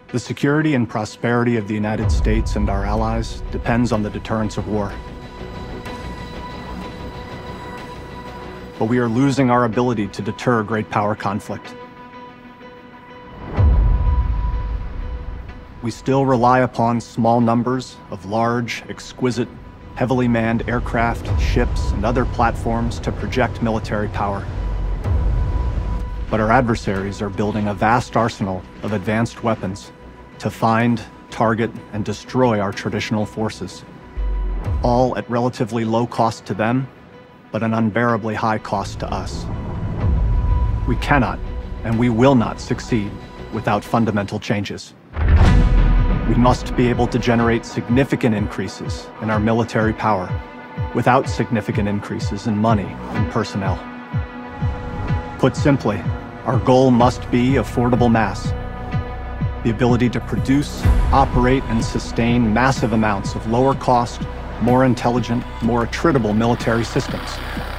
The security and prosperity of the United States and our allies depends on the deterrence of war. But we are losing our ability to deter great power conflict. We still rely upon small numbers of large, exquisite, heavily manned aircraft, ships, and other platforms to project military power. But our adversaries are building a vast arsenal of advanced weapons to find, target, and destroy our traditional forces, all at relatively low cost to them, but an unbearably high cost to us. We cannot, and we will not succeed without fundamental changes. We must be able to generate significant increases in our military power without significant increases in money and personnel. Put simply, our goal must be affordable mass. The ability to produce, operate, and sustain massive amounts of lower cost, more intelligent, more attritable military systems.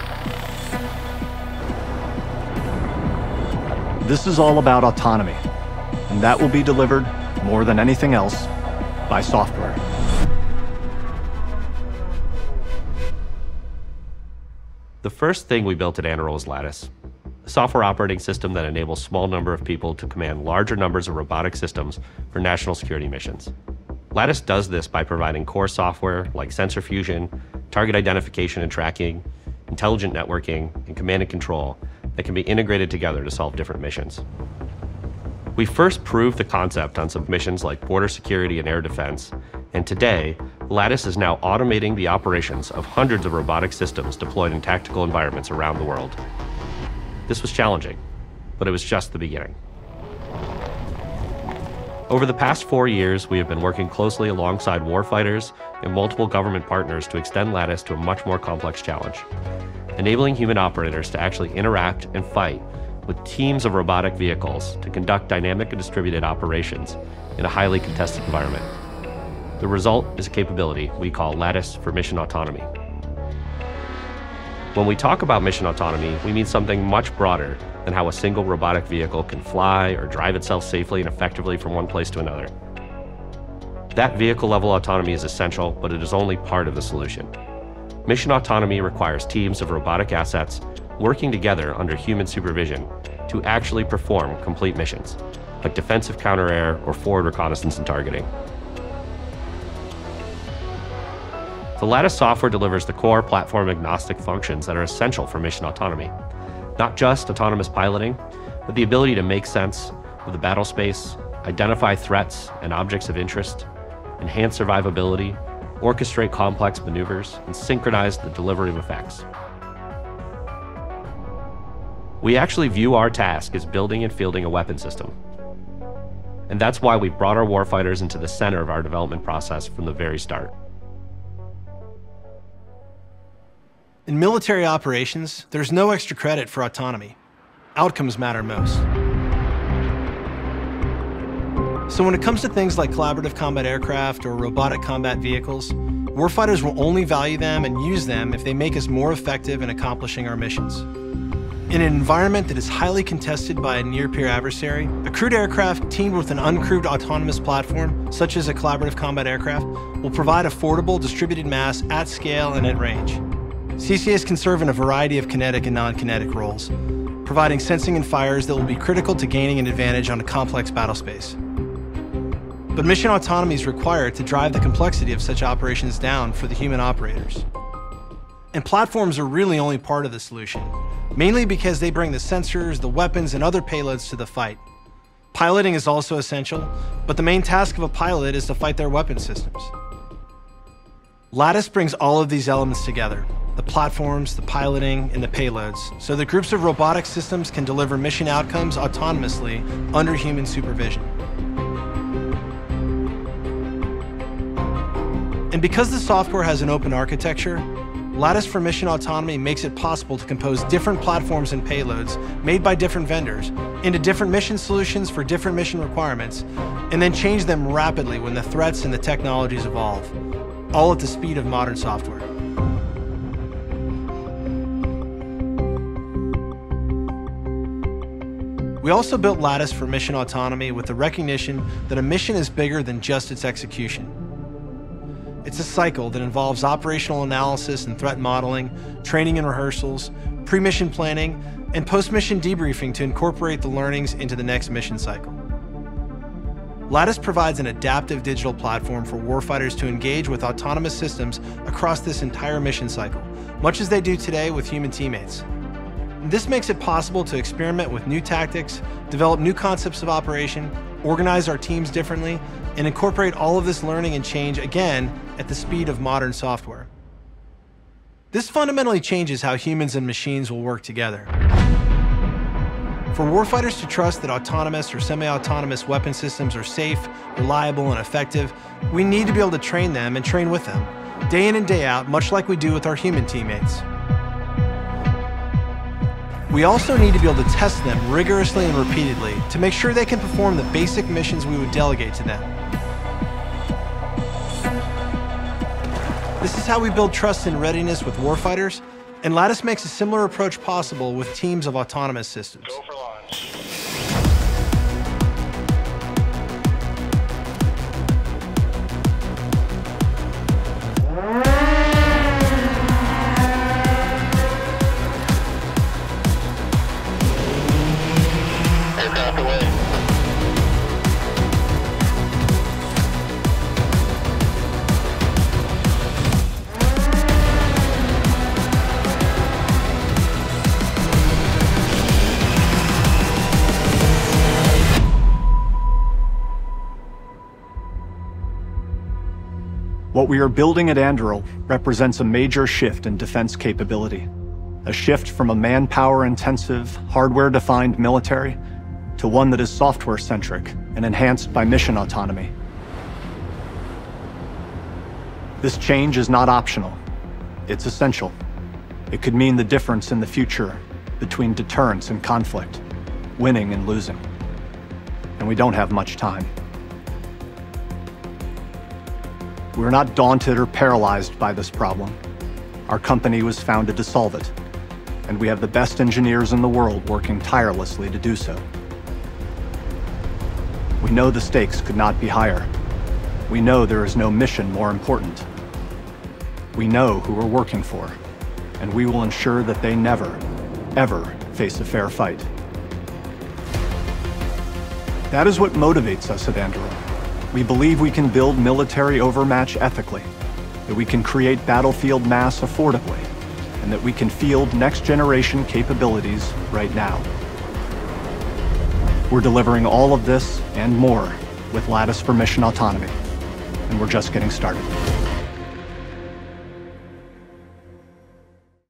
This is all about autonomy, and that will be delivered, more than anything else, by software. The first thing we built at Unrivaled was Lattice, a software operating system that enables a small number of people to command larger numbers of robotic systems for national security missions. Lattice does this by providing core software like sensor fusion, target identification and tracking, intelligent networking, and command and control that can be integrated together to solve different missions. We first proved the concept on some missions like border security and air defense, and today, Lattice is now automating the operations of hundreds of robotic systems deployed in tactical environments around the world. This was challenging, but it was just the beginning. Over the past 4 years, we have been working closely alongside warfighters and multiple government partners to extend Lattice to a much more complex challenge, enabling human operators to actually interact and fight with teams of robotic vehicles to conduct dynamic and distributed operations in a highly contested environment. The result is a capability we call Lattice for Mission Autonomy. When we talk about mission autonomy, we mean something much broader than how a single robotic vehicle can fly or drive itself safely and effectively from one place to another. That vehicle-level autonomy is essential, but it is only part of the solution. Mission autonomy requires teams of robotic assets working together under human supervision to actually perform complete missions, like defensive counter-air or forward reconnaissance and targeting. The Lattice software delivers the core platform-agnostic functions that are essential for mission autonomy. Not just autonomous piloting, but the ability to make sense of the battle space, identify threats and objects of interest, enhance survivability, orchestrate complex maneuvers, and synchronize the delivery of effects. We actually view our task as building and fielding a weapon system. And that's why we brought our warfighters into the center of our development process from the very start. In military operations, there's no extra credit for autonomy. Outcomes matter most. So when it comes to things like collaborative combat aircraft or robotic combat vehicles, warfighters will only value them and use them if they make us more effective in accomplishing our missions. In an environment that is highly contested by a near-peer adversary, a crewed aircraft teamed with an uncrewed autonomous platform, such as a collaborative combat aircraft, will provide affordable distributed mass at scale and at range. CCAs can serve in a variety of kinetic and non-kinetic roles, providing sensing and fires that will be critical to gaining an advantage on a complex battle space. But mission autonomy is required to drive the complexity of such operations down for the human operators. And platforms are really only part of the solution, mainly because they bring the sensors, the weapons, and other payloads to the fight. Piloting is also essential, but the main task of a pilot is to fight their weapon systems. Lattice brings all of these elements together, the platforms, the piloting, and the payloads, so that groups of robotic systems can deliver mission outcomes autonomously under human supervision. And because the software has an open architecture, Lattice for Mission Autonomy makes it possible to compose different platforms and payloads made by different vendors into different mission solutions for different mission requirements, and then change them rapidly when the threats and the technologies evolve, all at the speed of modern software. We also built Lattice for mission autonomy with the recognition that a mission is bigger than just its execution. It's a cycle that involves operational analysis and threat modeling, training and rehearsals, pre-mission planning, and post-mission debriefing to incorporate the learnings into the next mission cycle. Lattice provides an adaptive digital platform for warfighters to engage with autonomous systems across this entire mission cycle, much as they do today with human teammates. This makes it possible to experiment with new tactics, develop new concepts of operation, organize our teams differently, and incorporate all of this learning and change again at the speed of modern software. This fundamentally changes how humans and machines will work together. For warfighters to trust that autonomous or semi-autonomous weapon systems are safe, reliable, and effective, we need to be able to train them and train with them, day in and day out, much like we do with our human teammates. We also need to be able to test them rigorously and repeatedly to make sure they can perform the basic missions we would delegate to them. This is how we build trust and readiness with warfighters, and Lattice makes a similar approach possible with teams of autonomous systems. Go for launch. Aircraft away. What we are building at Anduril represents a major shift in defense capability. A shift from a manpower-intensive, hardware-defined military to one that is software-centric and enhanced by mission autonomy. This change is not optional. It's essential. It could mean the difference in the future between deterrence and conflict, winning and losing. And we don't have much time. We're not daunted or paralyzed by this problem. Our company was founded to solve it, and we have the best engineers in the world working tirelessly to do so. We know the stakes could not be higher. We know there is no mission more important. We know who we're working for, and we will ensure that they never, ever face a fair fight. That is what motivates us at Anduril. We believe we can build military overmatch ethically, that we can create battlefield mass affordably, and that we can field next-generation capabilities right now. We're delivering all of this and more with Lattice for mission autonomy, and we're just getting started.